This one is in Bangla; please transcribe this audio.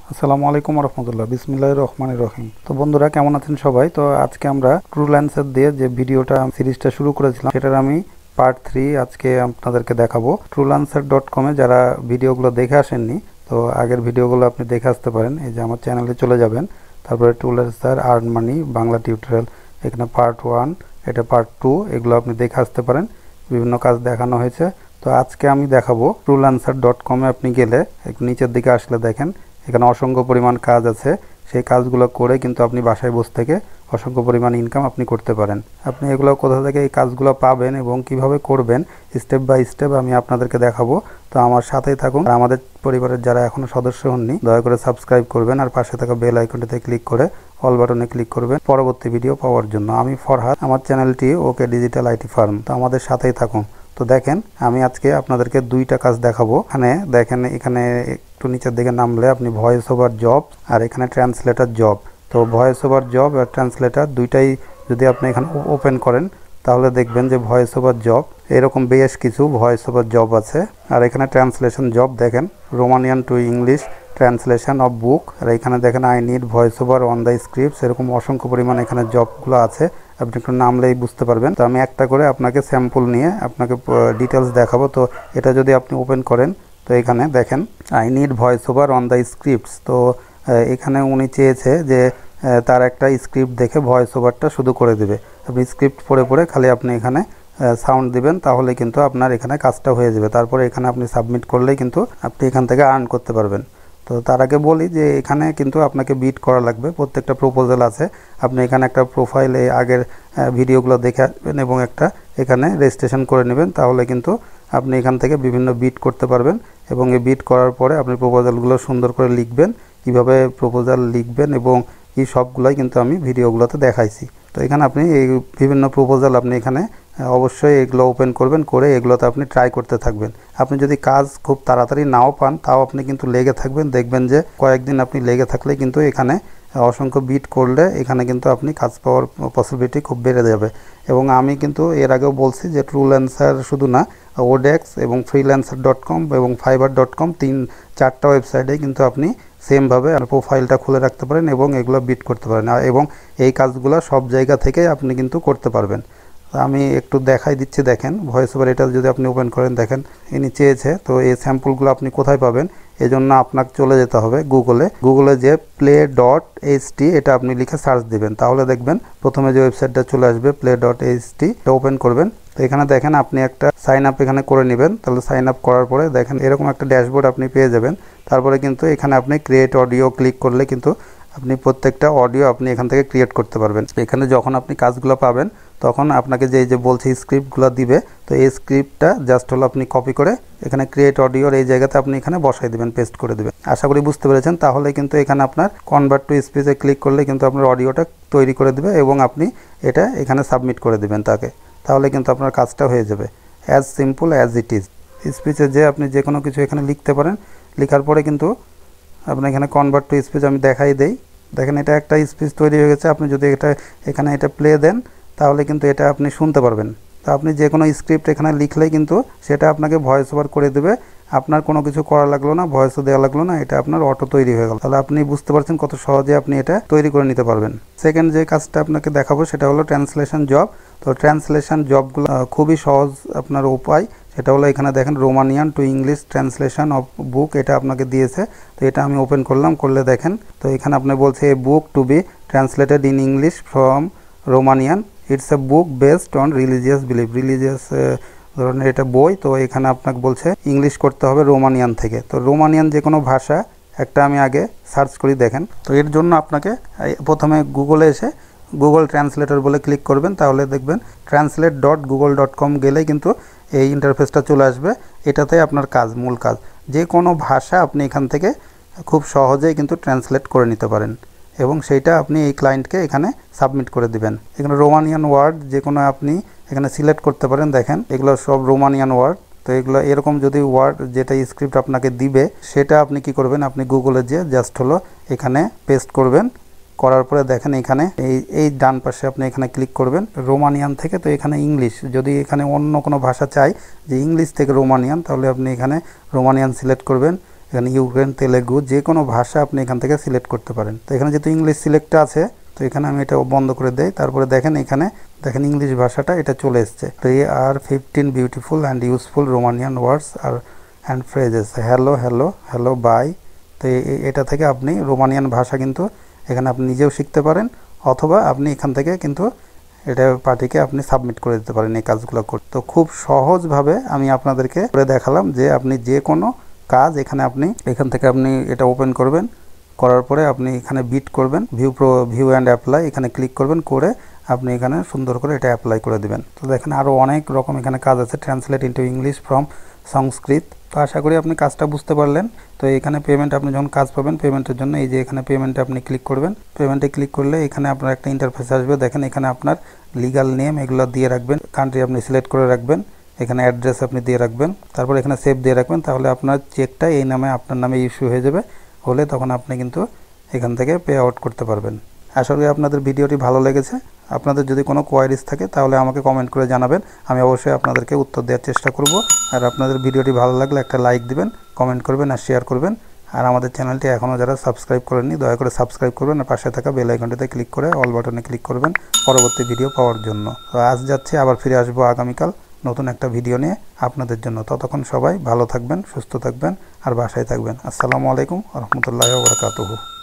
আসসালামু আলাইকুম রহমতুল্লাহ, বিসমিল্লাহির রহমানির রহিম। তো বন্ধুরা কেমন আছেন সবাই? তো আজকে আমরা ট্রুল্যান্সার দিয়ে যে ভিডিওটা সিরিজটা শুরু করেছিলাম সেটার আমি পার্ট 3 আজকে আপনাদেরকে দেখাবো। truelancer.com-এ যারা ভিডিওগুলো দেখে আসেননি, তো আগের ভিডিওগুলো আপনি দেখে আসতে পারেন। এই যে আমার চ্যানেলে চলে যাবেন, তারপরে Truelancer earn money Bangla tutorial, এখানে পার্ট 1, এটা পার্ট 2, এগুলো আপনি দেখে আসতে পারেন। বিভিন্ন কাজ দেখানো হয়েছে। তো আজকে আমি দেখাবো truelancer.com-এ আপনি গেলে একটু নিচের দিকে আসলে দেখেন এখানে অসংখ্য পরিমাণ কাজ আছে। সেই কাজগুলো করে কিন্তু আপনি বাসায় বসে থেকে অসংখ্য পরিমাণ ইনকাম আপনি করতে পারেন। আপনি এগুলো কোথা থেকে এই কাজগুলো পাবেন এবং কিভাবে করবেন স্টেপ বাই স্টেপ আমি আপনাদেরকে দেখাবো। তো আমার সাথেই থাকুন। আর আমাদের পরিবারের যারা এখনো সদস্য হননি, দয়া করে সাবস্ক্রাইব করবেন আর পাশে থাকা বেল আইকনটিতে ক্লিক করে অল বাটনে ক্লিক করবেন পরবর্তী ভিডিও পাওয়ার জন্য। আমি ফরহাদ, আমার চ্যানেলটি ওকে ডিজিটাল আইটি ফার্ম। তো আমাদের সাথেই থাকুন। তো দেখেন আমি আজকে আপনাদেরকে দুইটা কাজ দেখাবো। এখানে দেখেন, এখানে একটু নিচের দিকে নামলে আপনি ভয়েস ওভার জব আর এখানে ট্রান্সলেটর জব। তো ভয়েস ওভার জব আর ট্রান্সলেটর দুইটাই যদি আপনি এখানে ওপেন করেন তাহলে দেখবেন যে ভয়েস ওভার জব এরকম বেশ কিছু ভয়েস ওভার জব আছে। আর এখানে ট্রান্সলেশন জব দেখেন, Romanian to English translation of book. আর এখানে দেখেন I need voice over on the scripts, এরকম অসংখ্য পরিমাণ এখানে জবগুলো আছে। আপনি একটু নামলেই বুঝতে পারবেন। তো আমি একটা করে আপনাকে স্যাম্পল নিয়ে আপনাকে ডিটেলস দেখাবো। তো এটা যদি আপনি ওপেন করেন তো এখানে দেখেন I need voice over on the scripts. তো এখানে উনি চেয়েছে যে তার একটা স্ক্রিপ্ট দেখে ভয়েস ওভারটা শুধু করে দেবে। আপনি স্ক্রিপ্ট পড়ে পড়ে খালি আপনি এখানে সাউন্ড দিবেন, তাহলে কিন্তু আপনার এখানে কাজটা হয়ে যাবে। তারপরে এখানে আপনি সাবমিট করলেই কিন্তু আপনি এখান থেকে আর্ন করতে পারবেন। তো তার আগে বলি যে এখানে কিন্তু আপনাকে বিট করা লাগবে, প্রত্যেকটা প্রপোজাল আছে। আপনি এখানে একটা প্রোফাইলে আগের ভিডিওগুলো দেখে আসবেন এবং একটা এখানে রেজিস্ট্রেশন করে নেবেন, তাহলে কিন্তু আপনি এখান থেকে বিভিন্ন বিট করতে পারবেন। এবং এই বিট করার পরে আপনি প্রপোজালগুলো সুন্দর করে লিখবেন, কিভাবে প্রপোজাল লিখবেন এবং এই সবগুলোই কিন্তু আমি ভিডিওগুলোতে দেখাইছি। তো এখানে আপনি এই বিভিন্ন প্রপোজাল আপনি এখানে অবশ্যই এগুলো ওপেন করবেন, করে এগুলোতে আপনি ট্রাই করতে থাকবেন। আপনি যদি কাজ খুব তাড়াতাড়ি নাও পান তাও আপনি কিন্তু লেগে থাকবেন, দেখবেন যে কয়েকদিন আপনি লেগে থাকলে কিন্তু এখানে অসংখ্য বিট করলে এখানে কিন্তু আপনি কাজ পাওয়ার পসিবিলিটি খুব বেড়ে যাবে। এবং আমি কিন্তু এর আগেও বলছি যে ট্রুল্যান্সার শুধু না, ওডেক্স এবং freelancer.com এবং fiverr.com 3-4টা ওয়েবসাইটে কিন্তু আপনি সেমভাবে প্রোফাইলটা খুলে রাখতে পারেন এবং এগুলো বিট করতে পারেন। এবং এই কাজগুলো সব জায়গা থেকে আপনি কিন্তু করতে পারবেন। আমি একটু দেখাই দিচ্ছি। দেখেন ভয়েস ওভার, এটা যদি আপনি ওপেন করেন দেখেন ইনি চেয়েছে। তো এই স্যাম্পলগুলো আপনি কোথায় পাবেন? এজন্য আপনাকে চলে যেতে হবে গুগলে যে play.ht এটা আপনি লিখে সার্চ দিবেন, তাহলে দেখবেন প্রথমে যে ওয়েবসাইটটা চলে আসবে play.ht, এটা ওপেন করবেন। তো এখানে দেখেন আপনি একটা সাইন আপ এখানে করে নেবেন। তাহলে সাইন আপ করার পরে দেখেন এরকম একটা ড্যাশবোর্ড আপনি পেয়ে যাবেন। তারপরে কিন্তু এখানে আপনি ক্রিয়েট অডিও ক্লিক করলে কিন্তু আপনি প্রত্যেকটা অডিও আপনি এখান থেকে ক্রিয়েট করতে পারবেন। এখানে যখন আপনি কাজগুলো পাবেন তখন আপনাকে যে বলছে স্ক্রিপ্টগুলো দিবে, তো এই স্ক্রিপ্টটা জাস্ট হলো আপনি কপি করে এখানে ক্রিয়েট অডিওর এই জায়গাতে আপনি এখানে বসাই দেবেন, পেস্ট করে দেবেন। আশা করি বুঝতে পেরেছেন। তাহলে কিন্তু এখানে আপনার কনভার্ট টু স্পিচে ক্লিক করলে কিন্তু আপনার অডিওটা তৈরি করে দেবে এবং আপনি এটা এখানে সাবমিট করে দেবেন তাকে, তাহলে কিন্তু আপনার কাজটা হয়ে যাবে। As simple as it is. স্পিচে যে আপনি যে কোনো কিছু এখানে লিখতে পারেন, লেখার পরে কিন্তু আপনি এখানে কনভার্ট টু স্পিচ আমি দেখাই দেই। দেখেন এটা একটা স্পিচ তৈরি হয়ে গেছে। আপনি যদি এখানে এটা প্লে দেন তাহলে কিন্তু এটা আপনি শুনতে পারবেন। তো আপনি যে কোনো স্ক্রিপ্ট এখানে লিখলেই কিন্তু সেটা আপনাকে ভয়েস ওভার করে দেবে। আপনার কোনো কিছু করা লাগলো না, ভয়েসও দেওয়া লাগলো না, এটা আপনার অটো তৈরি হয়ে গেল। তাহলে আপনি বুঝতে পারছেন কত সহজে আপনি এটা তৈরি করে নিতে পারবেন। সেকেন্ড যে কাজটা আপনাকে দেখাবো সেটা হলো ট্রান্সলেশন জব। তো ট্রান্সলেশন জবগুলো খুবই সহজ আপনার উপায়। সেটা হলো এখানে দেখেন Romanian to English translation of book, এটা আপনাকে দিয়েছে। তো এটা আমি ওপেন করলাম, করলে দেখেন তো এখানে আপনি বলছে a book to be translated in English from Romanian, it's a book based on religious belief. Religious ধরনের এটা বই। তো এখানে আপনাকে বলছে ইংলিশ করতে হবে রোমানিয়ান থেকে। তো রোমানিয়ান যে কোনো ভাষা একটা আমি আগে সার্চ করি। দেখেন তো এর জন্য আপনাকে প্রথমে গুগলে এসে গুগল ট্রান্সলেটর বলে ক্লিক করবেন, তাহলে দেখবেন translate.google.com গেলেই কিন্তু এই ইন্টারফেসটা চলে আসবে। এটাতে আপনার কাজ, মূল কাজ যে কোনো ভাষা আপনি এখান থেকে খুব সহজেই কিন্তু ট্রান্সলেট করে নিতে পারেন এবং সেইটা আপনি এই ক্লায়েন্টকে এখানে সাবমিট করে দিবেন। এখানে রোমানিয়ান ওয়ার্ড যে কোনো আপনি এখানে সিলেক্ট করতে পারেন। দেখেন এগুলো সব রোমানিয়ান ওয়ার্ড। তো এগুলো এরকম যদি ওয়ার্ড যেটা স্ক্রিপ্ট আপনাকে দিবে সেটা আপনি কি করবেন, আপনি গুগলে যে জাস্ট হলো এখানে পেস্ট করবেন। করার পরে দেখেন এখানে এই ডান পাশে আপনি এখানে ক্লিক করবেন রোমানিয়ান থেকে। তো এখানে ইংলিশ, যদি এখানে অন্য কোনো ভাষা চাই যে ইংলিশ থেকে রোমানিয়ান, তাহলে আপনি এখানে রোমানিয়ান সিলেক্ট করবেন এখানে ইউক্রেন, তেলেগু যে কোনো ভাষা আপনি এখান থেকে সিলেক্ট করতে পারেন। তো এখানে যেহেতু ইংলিশ সিলেক্টটা আছে, তো এখানে আমি এটা বন্ধ করে দেই। তারপরে দেখেন এখানে দেখেন ইংলিশ ভাষাটা এটা চলে এসছে। They are 15 beautiful and useful Romanian words আর and phrases, hello hello hello bye. তো এটা থেকে আপনি রোমানিয়ান ভাষা কিন্তু এখানে আপনি নিজেও শিখতে পারেন, অথবা আপনি এখান থেকে কিন্তু এটা পার্টিকে আপনি সাবমিট করে দিতে পারেন এই কাজগুলো করতে। তো খুব সহজভাবে আমি আপনাদেরকে করে দেখালাম যে আপনি যে কোনো কাজ এখানে আপনি এখান থেকে আপনি এটা ওপেন করবেন, করার পরে আপনি এখানে বিট করবেন, ভিউ অ্যান্ড অ্যাপ্লাই এখানে ক্লিক করবেন, করে আপনি এখানে সুন্দর করে এটা অ্যাপ্লাই করে দিবেন। তো দেখেন আরও অনেক রকম এখানে কাজ আছে, translate into English from Sanskrit. তো আশা করি আপনি কাজটা বুঝতে পারলেন। তো এখানে পেমেন্ট, আপনি যখন কাজ পাবেন পেমেন্টের জন্য এই যে এখানে পেমেন্টে আপনি ক্লিক করবেন। পেমেন্টে ক্লিক করলে এখানে আপনার একটা ইন্টারফেস আসবে। দেখেন এখানে আপনার লিগাল নেম এগুলো দিয়ে রাখবেন, কান্ট্রি আপনি সিলেক্ট করে রাখবেন, এখানে অ্যাড্রেস আপনি দিয়ে রাখবেন, তারপর এখানে সেভ দিয়ে রাখবেন। তাহলে আপনার চেকটা এই নামে আপনার নামে ইস্যু হয়ে যাবে, হলে তখন আপনি কিন্তু এখান থেকে পে আউট করতে পারবেন। আশা করি আপনাদের ভিডিওটি ভালো লেগেছে। আপনাদের যদি কোনো কোয়ারিজ থাকে তাহলে আমাকে কমেন্ট করে জানাবেন, আমি অবশ্যই আপনাদেরকে উত্তর দেওয়ার চেষ্টা করব। আর আপনাদের ভিডিওটি ভালো লাগলে একটা লাইক দিবেন, কমেন্ট করবেন আর শেয়ার করবেন। আর আমাদের চ্যানেলটি এখনও যারা সাবস্ক্রাইব করেননি দয়া করে সাবস্ক্রাইব করবেন, আর পাশে থাকা বেল আইকনটিতে ক্লিক করে অল বাটনে ক্লিক করবেন পরবর্তী ভিডিও পাওয়ার জন্য। তো আজ যাচ্ছি, আবার ফিরে আসবো আগামীকাল নতুন একটা ভিডিও নিয়ে আপনাদের জন্য। ততক্ষণ সবাই ভালো থাকবেন, সুস্থ থাকবেন আর বাসায় থাকবেন। আসসালামু আলাইকুম ওয়া রাহমাতুল্লাহি ওয়া বারাকাতুহু।